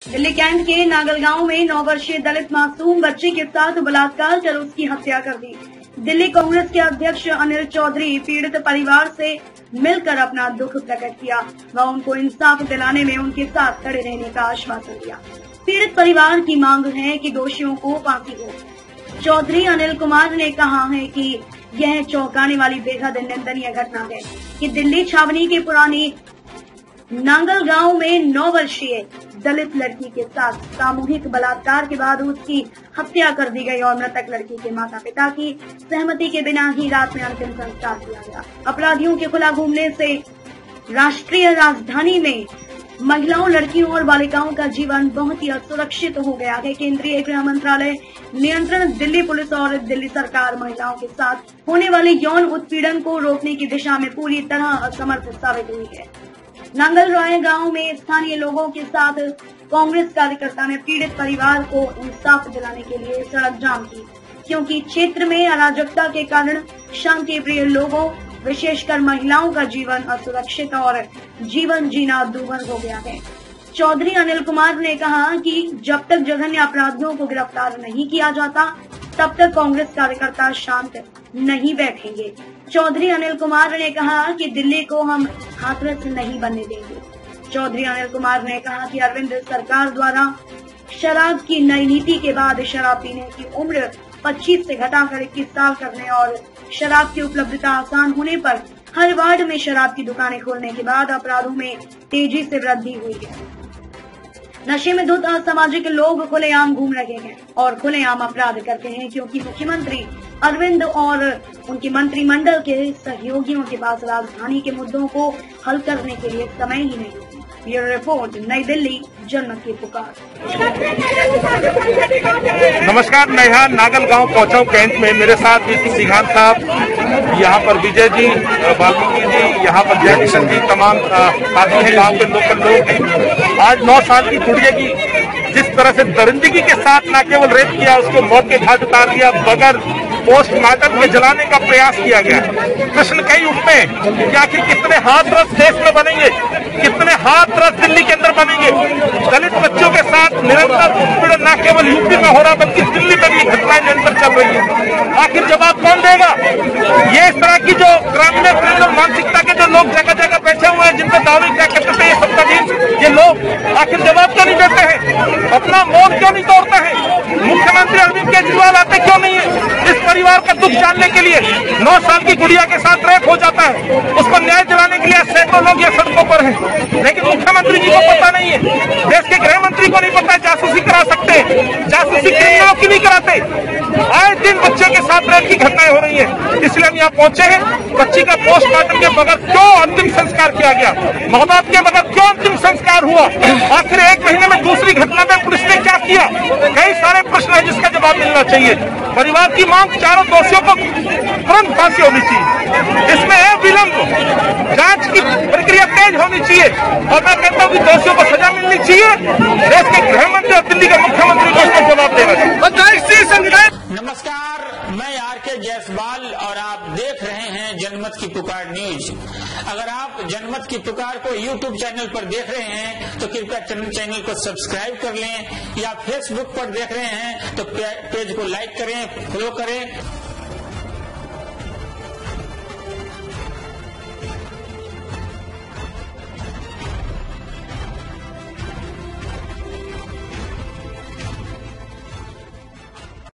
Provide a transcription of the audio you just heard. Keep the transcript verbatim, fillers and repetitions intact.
Delhi cantt के नागलगांव में नौ वर्षीय दलित मासूम बच्चे के साथ बलात्कार कर उसकी हत्या कर दी। दिल्ली कांग्रेस के अध्यक्ष अनिल चौधरी पीड़ित परिवार से मिलकर अपना दुख प्रकट किया व उनको इंसाफ दिलाने में उनके साथ खड़े रहने का आश्वासन दिया। पीड़ित परिवार की मांग है कि दोषियों को फांसी हो। चौधरी अनिल कुमार ने कहा है कि यह चौंकाने वाली बेहद निंदनीय घटना है कि दिल्ली छावनी के पुरानी नांगलगांव में नौ वर्षीय दलित लड़की के साथ सामूहिक बलात्कार के बाद उसकी हत्या कर दी गई और मृतक लड़की के माता पिता की सहमति के बिना ही रात में अंतिम संस्कार किया गया। अपराधियों के खुला घूमने से राष्ट्रीय राजधानी में महिलाओं, लड़कियों और बालिकाओं का जीवन बहुत ही असुरक्षित हो गया है। केंद्रीय गृह मंत्रालय नियंत्रण, दिल्ली पुलिस और दिल्ली सरकार महिलाओं के साथ होने वाले यौन उत्पीड़न को रोकने की दिशा में पूरी तरह असमर्थ साबित हुई है। नांगलराय गांव में स्थानीय लोगों के साथ कांग्रेस कार्यकर्ता ने पीड़ित परिवार को इंसाफ दिलाने के लिए सड़क जाम की, क्योंकि क्षेत्र में अराजकता के कारण शांति प्रिय लोगों, विशेषकर महिलाओं का जीवन असुरक्षित और जीवन जीना दूभर हो गया है। चौधरी अनिल कुमार ने कहा कि जब तक जघन्य अपराधियों को गिरफ्तार नहीं किया जाता, तब तक कांग्रेस कार्यकर्ता शांत नहीं बैठेंगे। चौधरी अनिल कुमार ने कहा कि दिल्ली को हम हाथरस नहीं बनने देंगे। चौधरी अनिल कुमार ने कहा कि अरविंद सरकार द्वारा शराब की नई नीति के बाद शराब पीने की उम्र पच्चीस से घटाकर इक्कीस साल करने और शराब की उपलब्धता आसान होने पर हर वार्ड में शराब की दुकानें खोलने के बाद अपराधों में तेजी से वृद्धि हुई है। नशे में धुत असामाजिक लोग खुलेआम घूम रहे हैं और खुलेआम अपराध करते हैं, क्योंकि मुख्यमंत्री अरविंद और उनके मंत्रिमंडल के सहयोगियों के पास राजधानी के मुद्दों को हल करने के लिए समय ही नहीं। ये रिपोर्ट, नई दिल्ली, जनमत की पुकार। नमस्कार, मैं यहाँ नागलगांव पहुँचा हूँ कैंट में। मेरे साथ वीसी सिंघान साहब, यहाँ पर विजय जी, वाल्मीकि जी, यहाँ पर जय किशन जी, तमाम साथी हैं, गाँव के लोकल लोग हैं। आज नौ साल की गुड़िया की जिस तरह से दरिंदगी के साथ न केवल रेप किया, उसको मौत के घाट उतार दिया, बगैर पोस्टमार्टम में जलाने का प्रयास किया गया। प्रश्न कई उठते हैं कि आखिर कितने हाथरस देश में बनेंगे, कितने हाथरस दिल्ली के अंदर बनेंगे। दलित बच्चों के साथ निरंतर उत्पीड़न न केवल यूपी में हो रहा, बल्कि दिल्ली में भी घटनाएं निरंतर चल रही है। आखिर जवाब कौन देगा? ये इस तरह की जो ग्रामीण क्रिमिनल मानसिकता के जो लोग जगह जगह बैठे हुए हैं, जिनको दावे क्या कहते थे ये सत्ताधीश, ये लोग आखिर जवाब क्यों नहीं देते हैं? अपना मौन क्यों नहीं तोड़ते हैं? मुख्यमंत्री अरविंद केजरीवाल आते क्यों नहीं है इस परिवार का दुख जानने के लिए? नौ साल की गुड़िया के साथ रेप हो जाता है, उसको न्याय दिलाने के लिए सैकड़ों लोग ये सड़कों पर हैं, लेकिन मुख्यमंत्री जी को पता नहीं है, देश के गृह मंत्री को नहीं पता जासूसी करा सकते, जासूसी क्रिमिनलों की नहीं कराते। आए दिन बच्चों के साथ रेप की घटनाएं हो रही है, इसलिए हम यहाँ पहुंचे हैं। बच्ची का पोस्टमार्टम के बगैर क्यों अंतिम संस्कार किया गया? माँ बाप के बगैर क्यों अंतिम संस्कार हुआ? आखिर एक महीने में दूसरी घटना में पुलिस ने क्या किया? कई सारे प्रश्न है जिसका जवाब मिलना चाहिए। परिवार की मांग, चारों दोषियों को तुरंत फांसी होनी चाहिए, इसमें है विलंब, जांच की प्रक्रिया तेज होनी चाहिए और मैं कहता हूँ कि दोषियों को सजा मिलनी चाहिए। देश के गृह मंत्री और दिल्ली के मुख्यमंत्री को इसका जवाब देना चाहिए। नमस्कार, मैं आर के जायसवाल और आप देख रहे हैं जनमत की पुकार न्यूज। अगर आप जनमत की पुकार को यूट्यूब चैनल पर देख रहे हैं तो कृपया चैनल को सब्सक्राइब कर लें, या फेसबुक पर देख रहे हैं तो पेज को लाइक करें, फॉलो करें।